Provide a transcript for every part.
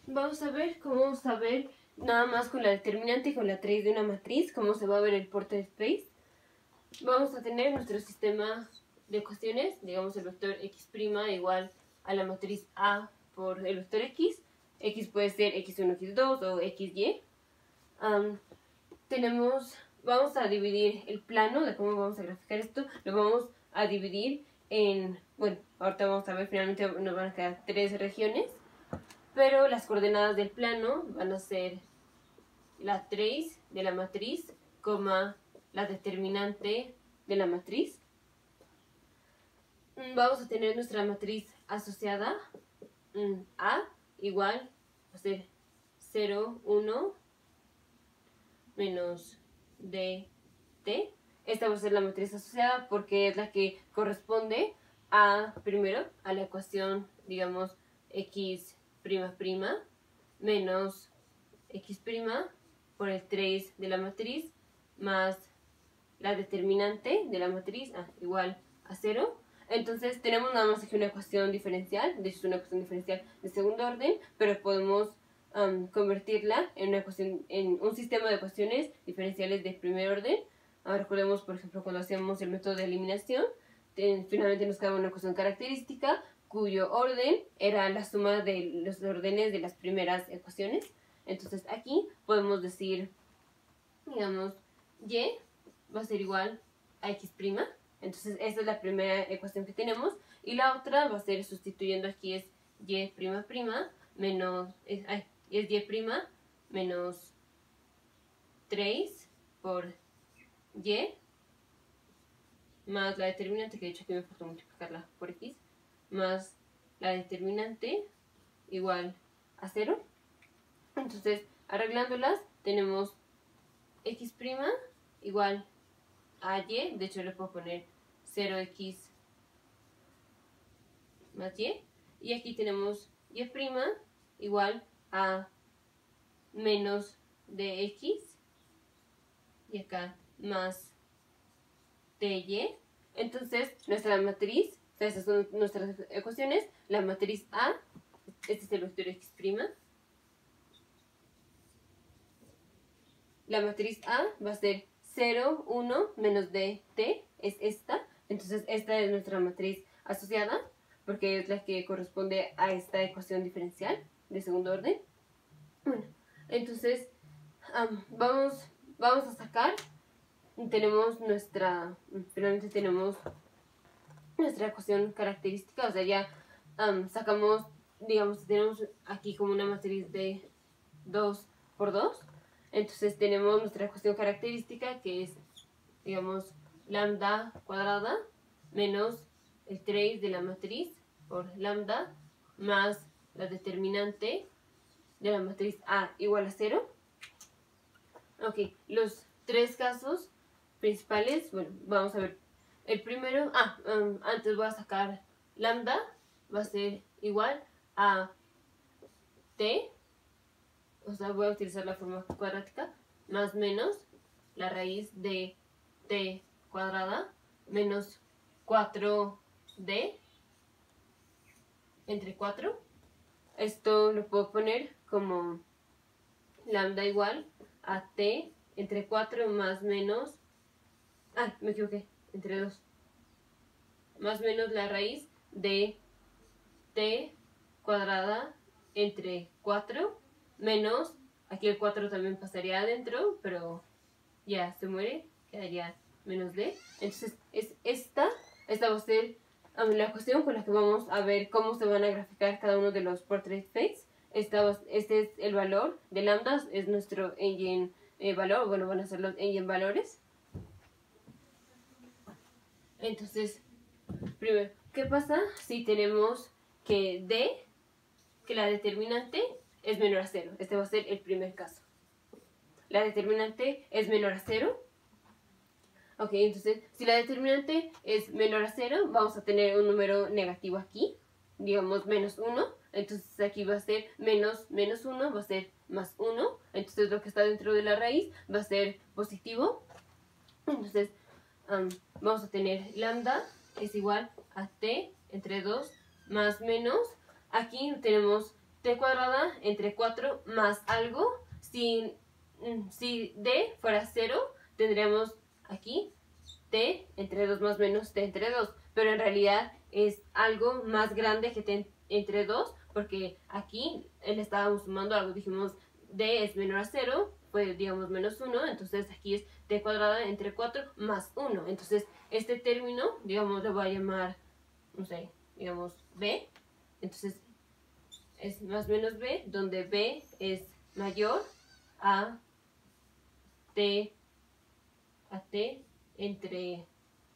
Vamos a ver cómo saber nada más con la determinante y con la trace de una matriz, cómo se va a ver el portrait space. Vamos a tener nuestro sistema de ecuaciones, digamos el vector x' igual a la matriz A por el vector x. X puede ser x1, x2 o xy. Vamos a dividir el plano de cómo vamos a graficar esto, lo vamos a dividir en, bueno, ahorita vamos a ver, finalmente nos van a quedar 3 regiones, pero las coordenadas del plano van a ser la trace de la matriz, coma la determinante de la matriz. Vamos a tener nuestra matriz asociada, A igual, va a ser 0, 1, menos dt. Esta va a ser la matriz asociada porque es la que corresponde a, primero, a la ecuación, digamos, x'' menos x' por el trace de la matriz más la determinante de la matriz igual a 0. Entonces tenemos nada más aquí una ecuación diferencial, de hecho es una ecuación diferencial de segundo orden, pero podemos convertirla en una ecuación, en un sistema de ecuaciones diferenciales de primer orden. Ahora recordemos, por ejemplo, cuando hacemos el método de eliminación, finalmente nos queda una ecuación característica cuyo orden era la suma de los órdenes de las primeras ecuaciones. Entonces aquí podemos decir, digamos, y va a ser igual a x'. Entonces esta es la primera ecuación que tenemos. Y la otra va a ser, sustituyendo aquí, es y'' menos, es y' menos 3 por y más la determinante, que de hecho aquí me falta multiplicarla por x, más la determinante igual a 0. Entonces, arreglándolas, tenemos x' igual a y, de hecho le puedo poner 0x más y, y aquí tenemos y' igual a menos dx, y acá más dy. Entonces, nuestra matriz, o sea, estas son nuestras ecuaciones, la matriz A, este es el vector x', la matriz A va a ser 0, 1, menos dt, es esta. Entonces esta es nuestra matriz asociada, porque es la que corresponde a esta ecuación diferencial de segundo orden. Bueno, entonces vamos a sacar, finalmente tenemos nuestra ecuación característica, o sea, ya sacamos, digamos, tenemos aquí como una matriz de 2 por 2. Entonces tenemos nuestra ecuación característica, que es, digamos, lambda cuadrada menos el trace de la matriz por lambda más la determinante de la matriz A igual a 0. Ok, los 3 casos principales, bueno, vamos a ver. El primero, antes voy a sacar lambda, va a ser igual a t, o sea, voy a utilizar la forma cuadrática, más menos la raíz de t cuadrada menos 4d entre 4. Esto lo puedo poner como lambda igual a t entre 4 más menos, me equivoqué, entre 2, más menos la raíz de t cuadrada entre 4 menos, aquí el 4 también pasaría adentro, pero ya se muere, quedaría menos d. Entonces esta va a ser la cuestión con la que vamos a ver cómo se van a graficar cada uno de los portrait space. Este es el valor de lambda, es nuestro eigen valor, bueno, van a ser los eigen valores. Entonces, primero, ¿qué pasa si tenemos que d, que la determinante es menor a 0? Este va a ser el primer caso. La determinante es menor a 0. Ok, entonces, si la determinante es menor a 0, vamos a tener un número negativo aquí, digamos menos 1. Entonces aquí va a ser menos 1, va a ser más 1. Entonces lo que está dentro de la raíz va a ser positivo. Entonces vamos a tener lambda es igual a t entre 2 más menos. Aquí tenemos t cuadrada entre 4 más algo. Si d fuera 0, tendríamos aquí t entre 2 más menos t entre 2. Pero en realidad es algo más grande que t entre 2, porque aquí le estábamos sumando algo. Dijimos d es menor a 0, pues digamos menos 1, entonces aquí es t cuadrada entre 4 más 1. Entonces este término, digamos, lo voy a llamar, no sé, digamos b. Entonces es más menos b, donde b es mayor a t entre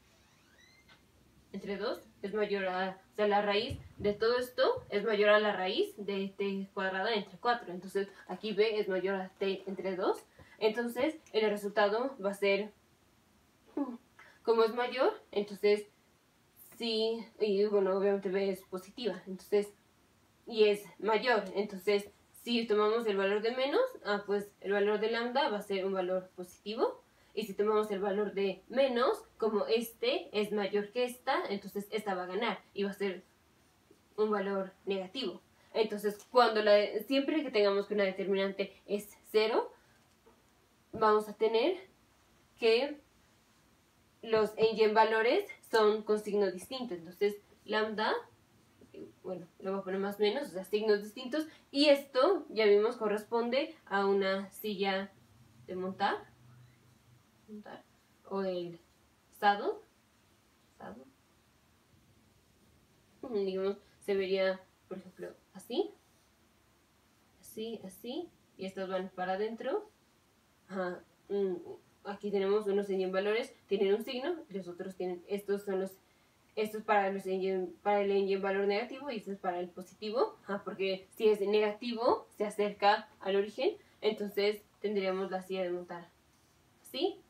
2, es mayor a, o sea, la raíz de todo esto es mayor a la raíz de t cuadrada entre 4. Entonces aquí b es mayor a t entre 2. Entonces el resultado va a ser, como es mayor, entonces sí, y bueno, obviamente b es positiva, entonces, y es mayor, entonces si tomamos el valor de menos, pues el valor de lambda va a ser un valor positivo. Y si tomamos el valor de menos, como este es mayor que esta, entonces esta va a ganar y va a ser un valor negativo. Entonces, siempre que tengamos que una determinante es 0, vamos a tener que los eigenvalores son con signo distinto. Entonces, lambda, bueno, lo voy a poner más o menos, o sea, signos distintos. Y esto, ya vimos, corresponde a una silla de montar o el saddle. Digamos, se vería, por ejemplo, así, y estos van para adentro. Aquí tenemos unos eigenvalores, tienen un signo, los otros tienen, estos es para el eigenvalor negativo y esto es para el positivo, porque si es negativo se acerca al origen, entonces tendríamos la silla de montar así,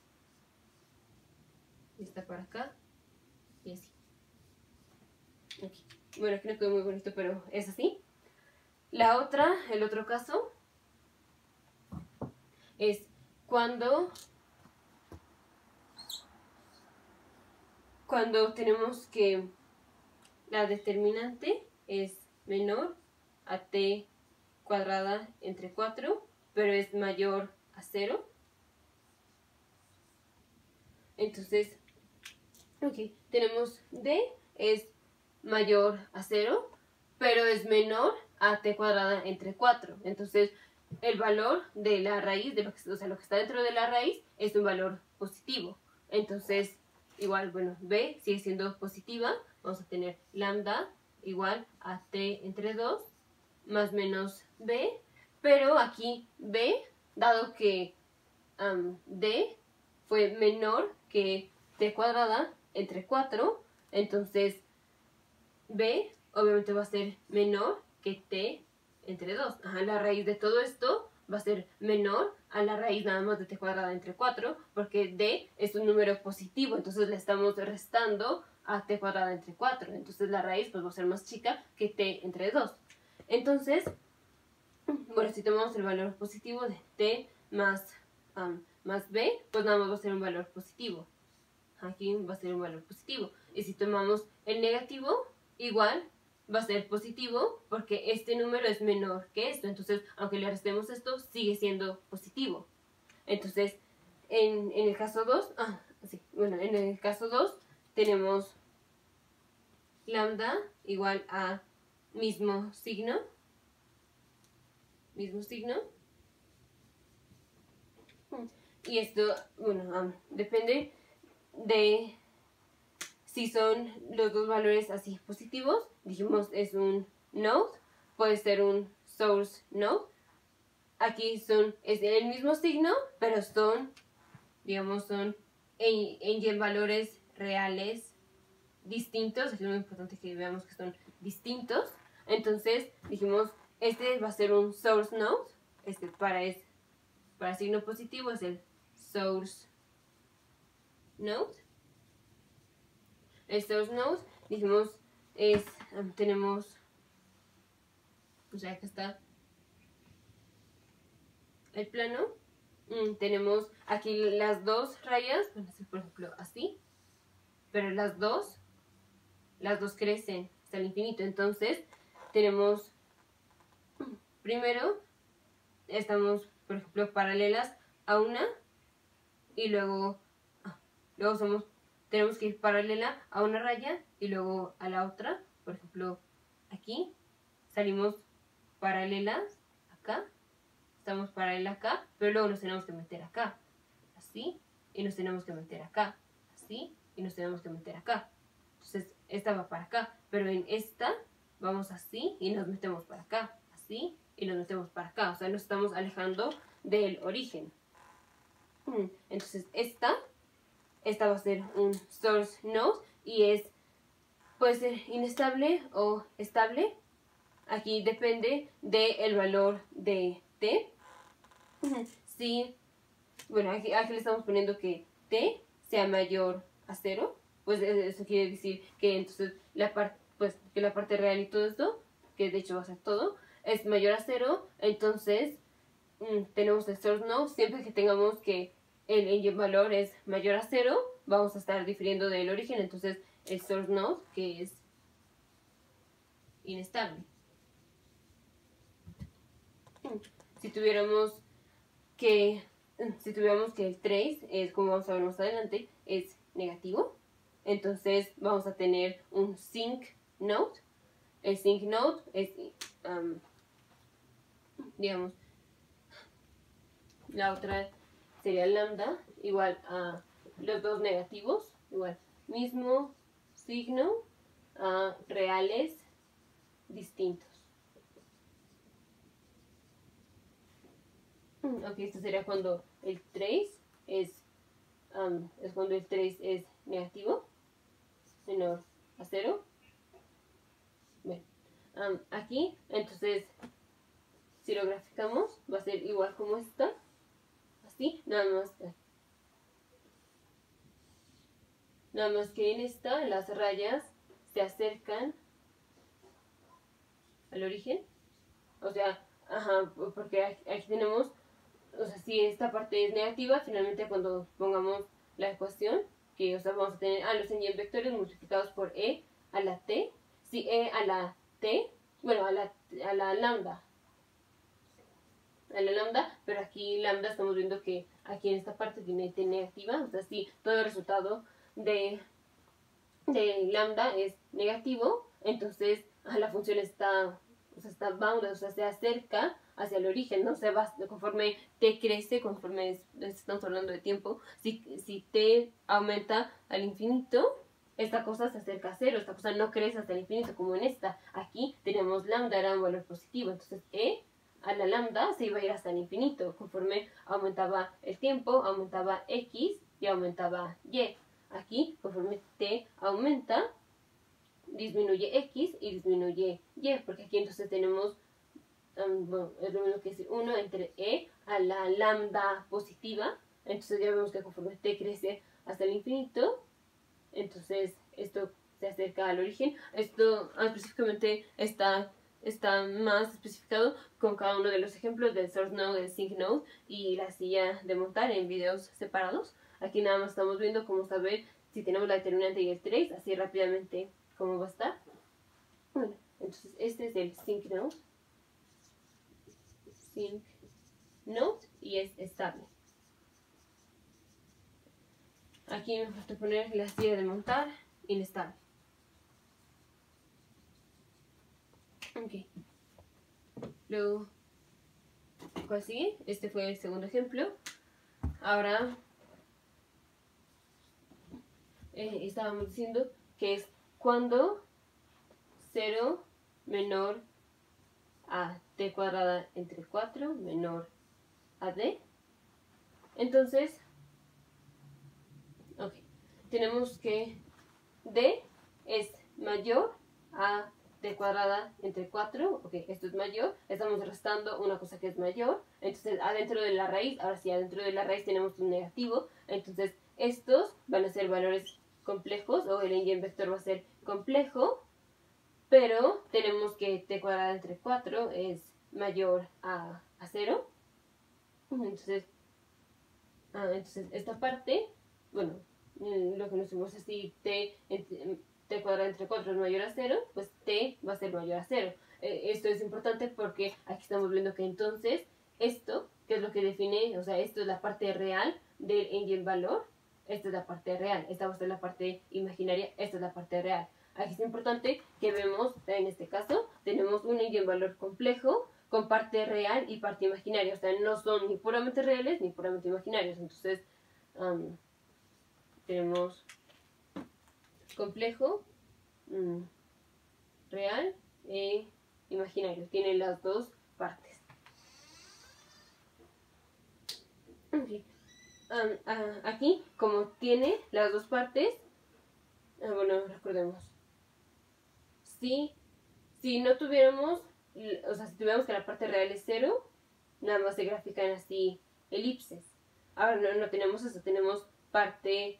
y está para acá, y así. Aquí. Bueno, aquí no quedó muy bonito, pero es así. El otro caso es cuando tenemos que la determinante es menor a t cuadrada entre 4, pero es mayor a 0. Entonces, tenemos d es mayor a 0, pero es menor a t cuadrada entre 4. Entonces, el valor de la raíz, o sea, lo que está dentro de la raíz, es un valor positivo. Entonces, igual, bueno, b sigue siendo positiva. Vamos a tener lambda igual a t entre 2 más menos b. Pero aquí b, dado que d fue menor que t cuadrada entre 4, entonces b obviamente va a ser menor que t entre 2. La raíz de todo esto va a ser menor a la raíz nada más de t cuadrada entre 4, porque d es un número positivo, entonces le estamos restando a t cuadrada entre 4. Entonces la raíz pues va a ser más chica que t entre 2. Entonces, bueno, si tomamos el valor positivo de t más b, pues nada más va a ser un valor positivo. Aquí va a ser un valor positivo. Y si tomamos el negativo, igual va a ser positivo porque este número es menor que esto. Entonces, aunque le restemos esto, sigue siendo positivo. Entonces, en el caso 2, en el caso 2 tenemos lambda igual a mismo signo. Y esto, bueno, depende de si son los dos valores así positivos. Dijimos es un node, puede ser un source node. Aquí es el mismo signo, pero son eigenvalores reales distintos. Es muy importante que veamos que son distintos. Entonces dijimos, este va a ser un source node. Para signo positivo es el source node. El source node, dijimos, tenemos, o sea, acá está el plano. Tenemos aquí las dos rayas, van a ser por ejemplo así, pero las dos crecen hasta el infinito. Entonces tenemos primero estamos, por ejemplo, paralelas a una y luego tenemos que ir paralela a una raya y luego a la otra. Por ejemplo, aquí salimos paralelas acá, estamos paralelas acá, pero luego nos tenemos que meter acá, así, y nos tenemos que meter acá, así, y nos tenemos que meter acá. Entonces esta va para acá, pero en esta vamos así y nos metemos para acá, así, y nos metemos para acá. O sea, nos estamos alejando del origen. Entonces esta va a ser un source node y puede ser inestable o estable. Aquí depende del valor de t. Si, bueno, aquí le estamos poniendo que t sea mayor a 0, pues eso quiere decir que entonces que la parte real y todo esto, que de hecho va a ser todo, es mayor a 0. Entonces tenemos el source node. Siempre que tengamos que el valor es mayor a 0, vamos a estar difiriendo del origen. Entonces el source node, que es inestable. Si tuviéramos que el trace es, como vamos a ver más adelante, es negativo, entonces vamos a tener un sync node. El sync node es, digamos, la otra sería lambda igual a los dos negativos, igual mismo signo a reales distintos. Ok, esto sería cuando el trace es cuando el trace es negativo, menor a 0. Bien. Aquí, entonces, si lo graficamos, va a ser igual como esta. Así, nada más que en esta las rayas se acercan al origen. O sea, porque aquí tenemos, o sea, si esta parte es negativa, finalmente cuando pongamos la ecuación, que, o sea, vamos a tener los eigenvectores multiplicados por e a la t. Si e a la t, bueno, a la lambda, pero aquí lambda estamos viendo que aquí en esta parte tiene t negativa. O sea, si todo el resultado de lambda es negativo, entonces la función está bounded, o sea, se acerca hacia el origen, ¿no? Se va conforme t crece, conforme estamos hablando de tiempo. Si t aumenta al infinito, esta cosa se acerca a 0, esta cosa no crece hasta el infinito, como en esta. Aquí tenemos lambda, era un valor positivo, entonces e a la lambda se iba a ir hasta el infinito. Conforme aumentaba el tiempo, aumentaba x y aumentaba y. Aquí, conforme t aumenta, disminuye x y disminuye y, porque aquí entonces tenemos, bueno, es lo mismo que decir 1 entre e a la lambda positiva. Entonces ya vemos que conforme t crece hasta el infinito, entonces esto se acerca al origen. Esto específicamente está más especificado con cada uno de los ejemplos del source node, del sync node y la silla de montar en videos separados. Aquí nada más estamos viendo cómo saber si tenemos la determinante y el trace, así rápidamente cómo va a estar. Bueno, entonces este es el sync node. Sync node y es estable. Aquí me falta poner la silla de montar inestable. Ok. Luego, ¿cuál sigue? Este fue el segundo ejemplo. Ahora estábamos diciendo que es cuando 0 menor a t cuadrada entre 4 menor a d. Entonces, ok, tenemos que d es mayor a t cuadrada entre 4, ok, esto es mayor, estamos restando una cosa que es mayor, entonces adentro de la raíz, ahora sí, adentro de la raíz tenemos un negativo, entonces estos van a ser valores complejos, o el eigenvector va a ser complejo, pero tenemos que t cuadrada entre 4 es mayor a 0, entonces esta parte, bueno, lo que nos hicimos es si t cuadrada entre 4 es mayor a 0, pues t va a ser mayor a 0. esto es importante porque aquí estamos viendo que entonces esto, que es lo que define, o sea, esto es la parte real del eigenvalor, esta es la parte real, esta va a ser la parte imaginaria, esta es la parte real. Aquí es importante que vemos, en este caso, tenemos un eigenvalor complejo con parte real y parte imaginaria, o sea, no son ni puramente reales ni puramente imaginarios. Entonces, tenemos complejo, real e imaginario, tiene las dos partes. Okay. Aquí, como tiene las dos partes, bueno, recordemos, si no tuviéramos, o sea, si tuviéramos que la parte real es 0, nada más se grafican así elipses. Ahora no tenemos eso, tenemos parte,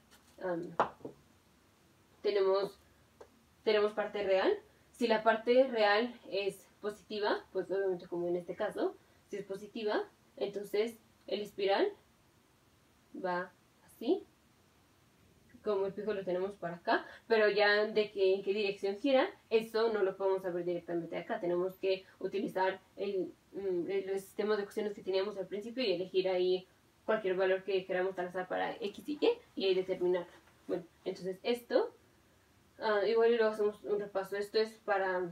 tenemos parte real. Si la parte real es positiva, pues obviamente como en este caso, si es positiva, entonces el espiral va así, como el pico lo tenemos para acá, pero ya de que en qué dirección gira, eso no lo podemos saber directamente acá. Tenemos que utilizar los sistemas de ecuaciones que teníamos al principio y elegir ahí cualquier valor que queramos trazar para x y y ahí determinarlo. Bueno, entonces esto, igual y luego hacemos un repaso. Esto es para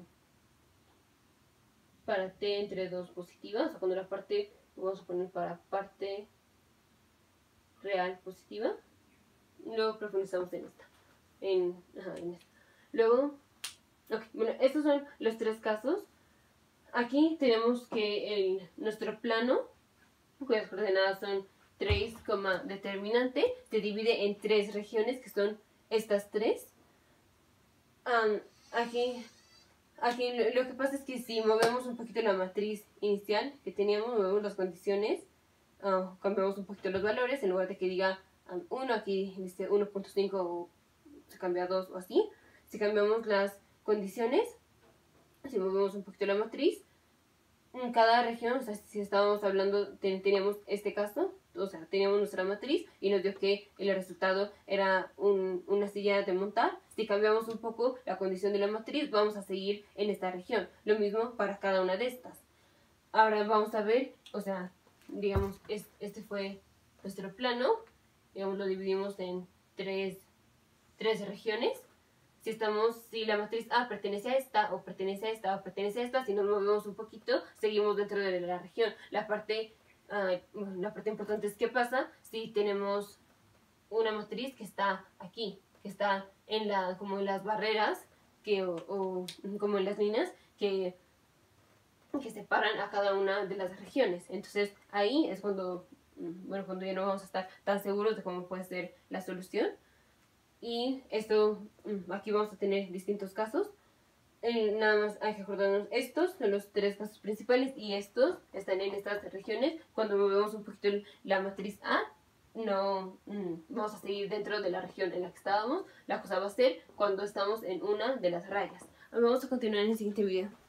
t entre 2 positivas, o sea, cuando la parte, vamos a poner para parte real positiva. Luego profundizamos en esta. En esta. Luego, bueno, estos son los tres casos. Aquí tenemos que nuestro plano, cuyas coordenadas son 3, determinante, se divide en 3 regiones, que son estas 3. Aquí lo que pasa es que si movemos un poquito la matriz inicial que teníamos, movemos las condiciones, cambiamos un poquito los valores, en lugar de que diga 1, aquí dice 1.5, se cambia a 2 o así. Si cambiamos las condiciones, si movemos un poquito la matriz, en cada región, o sea, si estábamos hablando, teníamos este caso, o sea, teníamos nuestra matriz y nos dio que el resultado era una silla de montar. Si cambiamos un poco la condición de la matriz, vamos a seguir en esta región. Lo mismo para cada una de estas. Ahora vamos a ver, o sea, digamos, este fue nuestro plano. Digamos, lo dividimos en tres regiones. Si la matriz A pertenece a esta, o pertenece a esta, o pertenece a esta, si nos movemos un poquito, seguimos dentro de la región. La parte importante es qué pasa si tenemos una matriz que está aquí, que está como en las barreras, o como en las líneas que separan a cada una de las regiones. Entonces ahí es cuando ya no vamos a estar tan seguros de cómo puede ser la solución. Y esto, aquí vamos a tener distintos casos. Nada más hay que acordarnos, estos son los 3 casos principales y estos están en estas regiones. Cuando movemos un poquito la matriz A, no vamos a seguir dentro de la región en la que estábamos. La cosa va a ser cuando estamos en una de las rayas. Vamos a continuar en el siguiente video.